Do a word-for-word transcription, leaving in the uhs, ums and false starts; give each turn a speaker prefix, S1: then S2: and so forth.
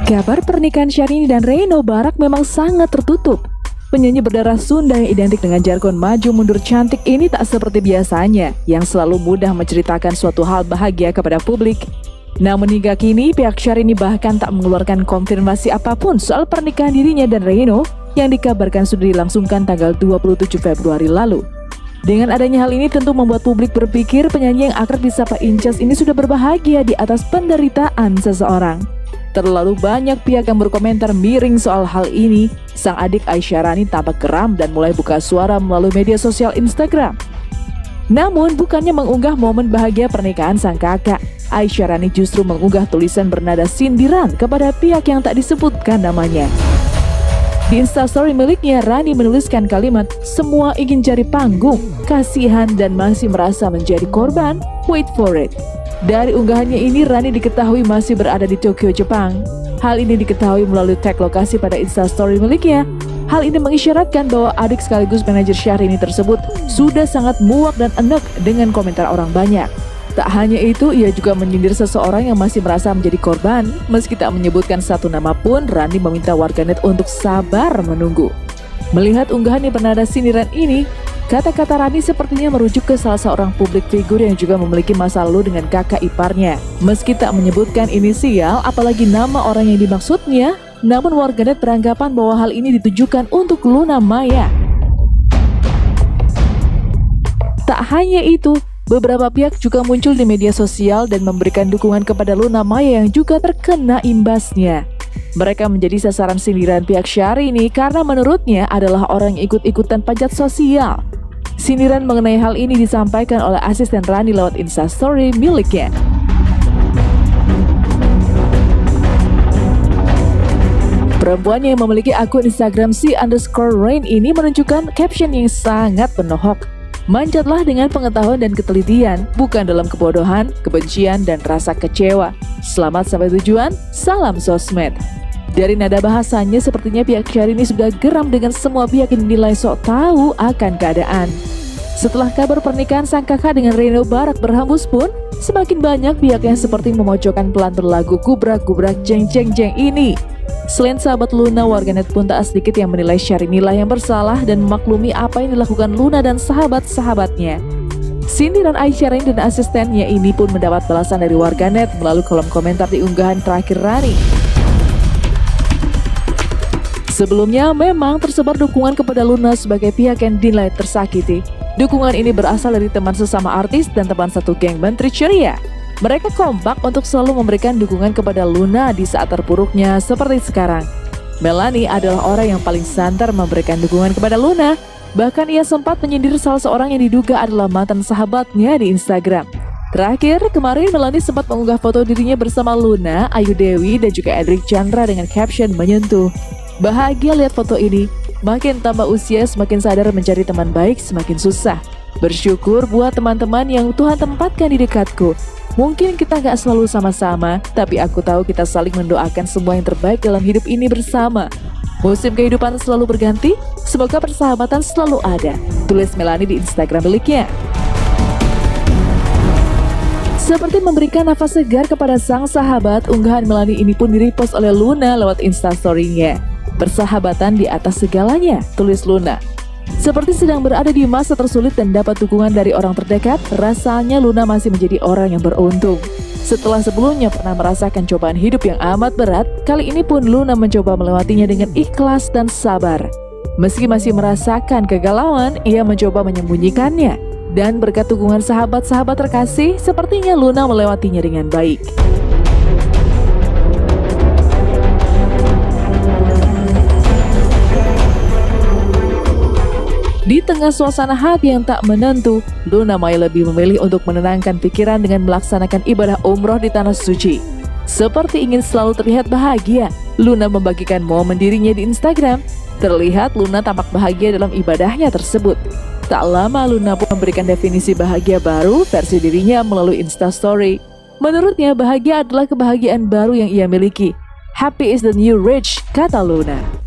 S1: Kabar pernikahan Syahrini dan Reno Barak memang sangat tertutup. Penyanyi berdarah Sunda yang identik dengan jargon maju mundur cantik ini tak seperti biasanya, yang selalu mudah menceritakan suatu hal bahagia kepada publik. Namun hingga kini pihak Syahrini bahkan tak mengeluarkan konfirmasi apapun soal pernikahan dirinya dan Reno yang dikabarkan sudah dilangsungkan tanggal dua puluh tujuh Februari lalu. Dengan adanya hal ini tentu membuat publik berpikir penyanyi yang akrab disapa Incas ini sudah berbahagia di atas penderitaan seseorang. Terlalu banyak pihak yang berkomentar miring soal hal ini. Sang adik Aisyarani tampak geram dan mulai buka suara melalui media sosial Instagram. Namun bukannya mengunggah momen bahagia pernikahan sang kakak, Aisyarani justru mengunggah tulisan bernada sindiran kepada pihak yang tak disebutkan namanya. Di Instastory miliknya, Rani menuliskan kalimat, "Semua ingin cari panggung, kasihan dan masih merasa menjadi korban, wait for it." Dari unggahannya ini, Rani diketahui masih berada di Tokyo, Jepang. Hal ini diketahui melalui tag lokasi pada Instastory miliknya. Hal ini mengisyaratkan bahwa adik sekaligus manajer Syahrini tersebut sudah sangat muak dan enek dengan komentar orang banyak. Tak hanya itu, ia juga menyindir seseorang yang masih merasa menjadi korban. Meski tak menyebutkan satu nama pun, Rani meminta warganet untuk sabar menunggu. Melihat unggahan yang bernada sindiran ini, kata-kata Rani sepertinya merujuk ke salah seorang publik figur yang juga memiliki masa lalu dengan kakak iparnya. Meski tak menyebutkan inisial, apalagi nama orang yang dimaksudnya, namun warganet beranggapan bahwa hal ini ditujukan untuk Luna Maya. Tak hanya itu, beberapa pihak juga muncul di media sosial dan memberikan dukungan kepada Luna Maya yang juga terkena imbasnya. Mereka menjadi sasaran sindiran pihak Syahrini karena menurutnya adalah orang yang ikut-ikutan pajak sosial. Sindiran mengenai hal ini disampaikan oleh asisten Rani lewat Instastory miliknya. Perempuan yang memiliki akun Instagram C underscore rain ini menunjukkan caption yang sangat menohok. Manjatlah dengan pengetahuan dan ketelitian, bukan dalam kebodohan, kebencian, dan rasa kecewa. Selamat sampai tujuan, salam sosmed. Dari nada bahasanya, sepertinya pihak Syahrini sudah geram dengan semua pihak yang dinilai sok tahu akan keadaan. Setelah kabar pernikahan sang kakak dengan Reno Barak berhembus pun, semakin banyak pihak yang seperti memojokkan pelan berlagu gubrak-gubrak jeng-jeng-jeng ini. Selain sahabat Luna, warganet pun tak sedikit yang menilai Syahrini lah yang bersalah dan memaklumi apa yang dilakukan Luna dan sahabat-sahabatnya. Sindiran Aisyarani dan asistennya ini pun mendapat balasan dari warganet melalui kolom komentar di unggahan terakhir Rani. Sebelumnya memang tersebar dukungan kepada Luna sebagai pihak yang dinilai tersakiti. Dukungan ini berasal dari teman sesama artis dan teman satu geng Menteri Ceria. Mereka kompak untuk selalu memberikan dukungan kepada Luna di saat terpuruknya seperti sekarang. Melanie adalah orang yang paling santer memberikan dukungan kepada Luna. Bahkan ia sempat menyindir salah seorang yang diduga adalah mantan sahabatnya di Instagram. Terakhir, kemarin Melanie sempat mengunggah foto dirinya bersama Luna, Ayu Dewi, dan juga Edric Chandra dengan caption menyentuh. Bahagia lihat foto ini, makin tambah usia semakin sadar mencari teman baik semakin susah. Bersyukur buat teman-teman yang Tuhan tempatkan di dekatku. Mungkin kita gak selalu sama-sama, tapi aku tahu kita saling mendoakan semua yang terbaik dalam hidup ini bersama. Musim kehidupan selalu berganti, semoga persahabatan selalu ada, tulis Melanie di Instagram miliknya. Seperti memberikan nafas segar kepada sang sahabat, unggahan Melanie ini pun di-repost oleh Luna lewat Instastory-nya. Persahabatan di atas segalanya, tulis Luna. Seperti sedang berada di masa tersulit dan dapat dukungan dari orang terdekat, rasanya Luna masih menjadi orang yang beruntung. Setelah sebelumnya pernah merasakan cobaan hidup yang amat berat, kali ini pun Luna mencoba melewatinya dengan ikhlas dan sabar. Meski masih merasakan kegalauan, ia mencoba menyembunyikannya. Dan berkat dukungan sahabat-sahabat terkasih, sepertinya Luna melewatinya dengan baik. Di tengah suasana hati yang tak menentu, Luna Maya lebih memilih untuk menenangkan pikiran dengan melaksanakan ibadah umroh di Tanah Suci. Seperti ingin selalu terlihat bahagia, Luna membagikan momen dirinya di Instagram. Terlihat Luna tampak bahagia dalam ibadahnya tersebut. Tak lama Luna pun memberikan definisi bahagia baru versi dirinya melalui Instastory. Menurutnya bahagia adalah kebahagiaan baru yang ia miliki. Happy is the new rich, kata Luna.